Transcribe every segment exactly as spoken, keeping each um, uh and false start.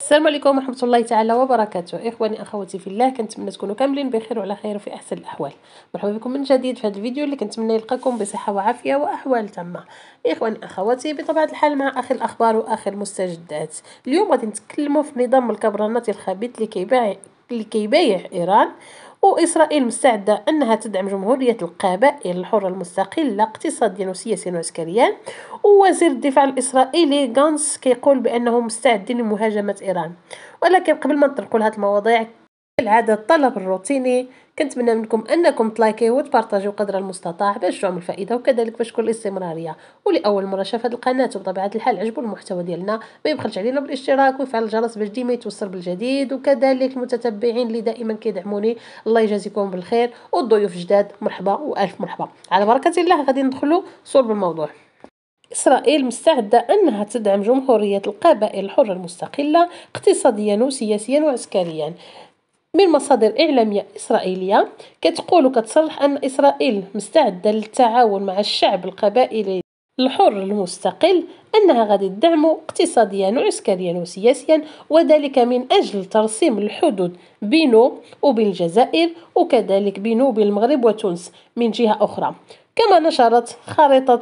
السلام عليكم ورحمة الله تعالى وبركاته. إخواني أخواتي في الله، كنتمنى تكونوا كاملين بخير وعلى خير وفي أحسن الأحوال. مرحبا بكم من جديد في هذا الفيديو اللي كنتمنى يلقاكم بصحة وعافية وأحوال تامة. إخواني أخواتي، بطبيعة الحال مع آخر الأخبار وآخر المستجدات. اليوم غادي نتكلموا في نظام الكبرانات الخبيث اللي كيبايع اللي كيبايع إيران، وإسرائيل مستعدة أنها تدعم جمهورية القبائل الحرة المستقلة اقتصاديا وسياسيا وعسكريا. ووزير الدفاع الإسرائيلي غانتس كيقول بأنه مستعد لمهاجمة إيران. ولكن قبل ما نطرقوا لهذه المواضيع، كالعادة الطلب الروتيني، كنتمنى منكم انكم تلايكيو وتبارطاجيو قدر المستطاع باش تعم الفائده وكذلك باش تكون الاستمراريه. ولأول مره شاف هذه القناه وبطبيعه الحال عجبوا المحتوى ديالنا، ما يبخلش علينا بالاشتراك ويفعل الجرس باش ديما يتوصل بالجديد. وكذلك المتتبعين اللي دائما كيدعموني، الله يجازيكم بالخير. والضيوف جداد مرحبا والف مرحبا. على بركه الله غادي ندخلوا صلب الموضوع. إسرائيل مستعدة أنها تدعم جمهورية القبائل الحرة المستقلة اقتصاديا وسياسيا وعسكريا. من مصادر إعلامية إسرائيلية كتقول وكتصرح أن إسرائيل مستعدة للتعاون مع الشعب القبائلي الحر المستقل، أنها غادي تدعمه اقتصاديا وعسكريا وسياسيا، وذلك من أجل ترسيم الحدود بينه وبين الجزائر، وكذلك بينه وبين المغرب وتونس من جهة أخرى. كما نشرت خارطة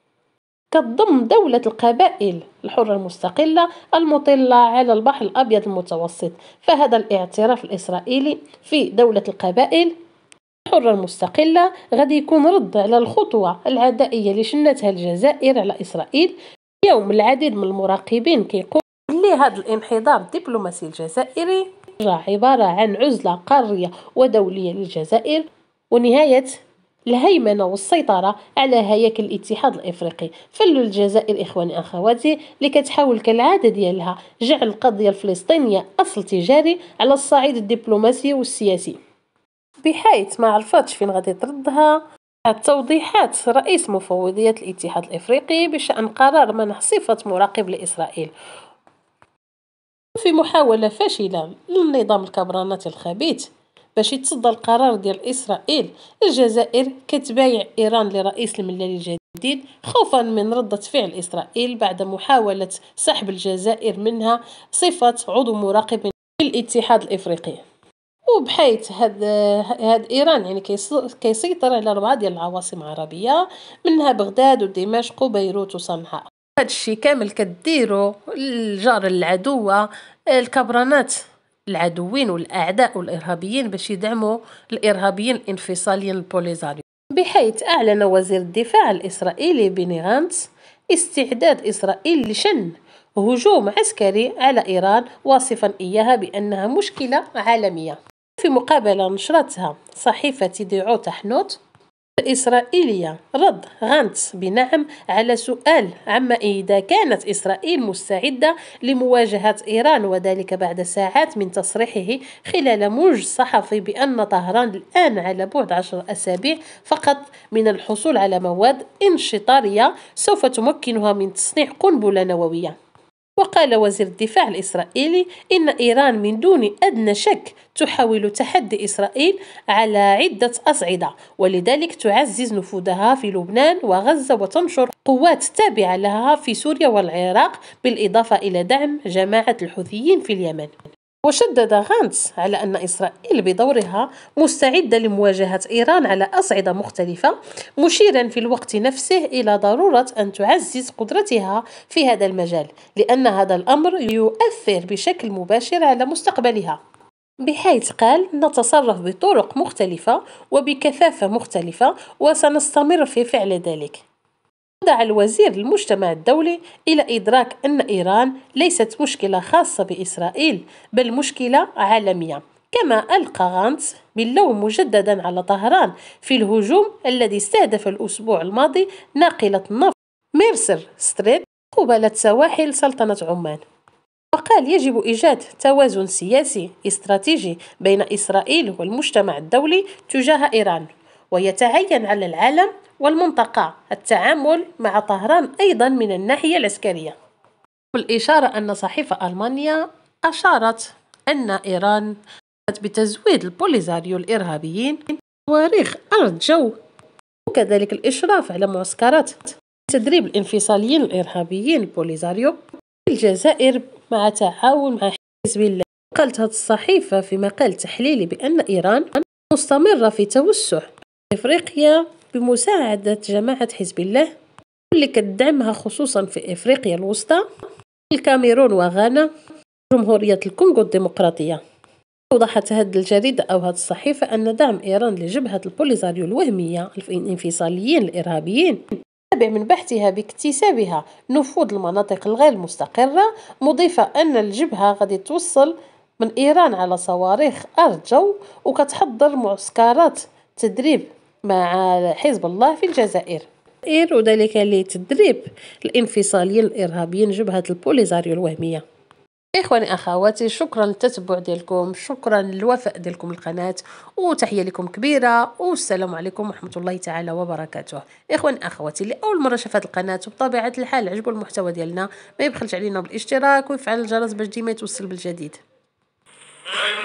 كتضم دولة القبائل الحرة المستقلة المطلة على البحر الأبيض المتوسط. فهذا الاعتراف الإسرائيلي في دولة القبائل الحرة المستقلة غادي يكون رد على الخطوة العدائية اللي شنتها الجزائر على إسرائيل. اليوم العديد من المراقبين كيقول بلي هذا الانحدار الدبلوماسي الجزائري عبارة عن عزلة قارية ودولية للجزائر ونهاية الهيمنة والسيطرة على هياكل الاتحاد الافريقي. فالجزائر اخواني اخواتي اللي كتحاول كالعاده ديالها جعل القضيه الفلسطينيه اصل تجاري على الصعيد الدبلوماسي والسياسي، بحيث ما عرفتش فين غادي تردها توضيحات رئيس مفوضيه الاتحاد الافريقي بشان قرار منح صفه مراقب لاسرائيل. في محاوله فاشله للنظام الكبرانات الخبيث باش يتصدى القرار ديال إسرائيل، الجزائر كتبايع إيران لرئيس الملة الجديد خوفا من ردة فعل إسرائيل بعد محاولة سحب الجزائر منها صفة عضو مراقب في الاتحاد الإفريقي. وبحيث هاد هاد إيران يعني كيسيطر على أربعة ديال العواصم العربية، منها بغداد ودمشق وبيروت وصنعاء. هاد الشيء كامل كديرو الجار العدوة الكبرانات العدوين والأعداء والإرهابيين باش يدعموا الإرهابيين الانفصاليين البوليزاريو. بحيث أعلن وزير الدفاع الإسرائيلي بيني غانتس استعداد إسرائيل لشن هجوم عسكري على إيران، واصفا إياها بأنها مشكلة عالمية. في مقابلة نشرتها صحيفة ديعو تحنوت الإسرائيلية، رد غانتس بنعم على سؤال عما إذا كانت إسرائيل مستعدة لمواجهة إيران، وذلك بعد ساعات من تصريحه خلال موج صحفي بأن طهران الآن على بعد عشر أسابيع فقط من الحصول على مواد انشطارية سوف تمكنها من تصنيع قنبلة نووية. وقال وزير الدفاع الإسرائيلي إن إيران من دون أدنى شك تحاول تحدي إسرائيل على عدة أصعدة، ولذلك تعزز نفوذها في لبنان وغزة وتنشر قوات تابعة لها في سوريا والعراق، بالإضافة إلى دعم جماعة الحوثيين في اليمن. وشدد غانتس على أن إسرائيل بدورها مستعدة لمواجهة إيران على أصعدة مختلفة، مشيرا في الوقت نفسه إلى ضرورة أن تعزز قدرتها في هذا المجال، لأن هذا الأمر يؤثر بشكل مباشر على مستقبلها. بحيث قال نتصرف بطرق مختلفة وبكثافة مختلفة وسنستمر في فعل ذلك. دعا الوزير المجتمع الدولي إلى إدراك أن إيران ليست مشكلة خاصة بإسرائيل بل مشكلة عالمية. كما ألقى غانتس باللوم مجددا على طهران في الهجوم الذي استهدف الأسبوع الماضي ناقلة النفط ميرسر ستريت قبالة سواحل سلطنة عمان. وقال يجب إيجاد توازن سياسي استراتيجي بين إسرائيل والمجتمع الدولي تجاه إيران، ويتعين على العالم والمنطقة التعامل مع طهران أيضا من الناحية العسكرية. بالإشارة أن صحيفة ألمانيا أشارت أن إيران بتزويد البوليزاريو الإرهابيين صواريخ أرض جو، وكذلك الإشراف على معسكرات تدريب الانفصاليين الإرهابيين البوليزاريو في الجزائر مع تعاون مع حزب الله. قالت هذه الصحيفة في مقال تحليلي بأن إيران مستمرة في توسع إفريقيا بمساعدة جماعة حزب الله اللي كتدعمها خصوصا في إفريقيا الوسطى، الكاميرون وغانا، جمهورية الكونغو الديمقراطية. أوضحت هذه الجريدة أو هذه الصحيفة أن دعم إيران لجبهة البوليزاريو الوهمية الانفصاليين الإرهابيين تابع من بحثها باكتسابها نفوذ المناطق الغير مستقرة، مضيفة أن الجبهة غادي توصل من إيران على صواريخ أرض جو وكتحضر معسكرات تدريب مع حزب الله في الجزائر، وذلك لتدريب الانفصاليين الإرهابيين جبهة البوليزاريو الوهمية. إخواني أخواتي، شكرا للتتبع ديالكم، شكرا للوفاء ديالكم القناة، وتحية لكم كبيرة، والسلام عليكم ورحمة الله تعالى وبركاته. إخواني أخواتي اللي أول مرة شافت القناة وبطبيعة الحال عجبو المحتوى ديالنا ما يبخلش علينا بالاشتراك ويفعل الجرس باش ديما يتوصل بالجديد.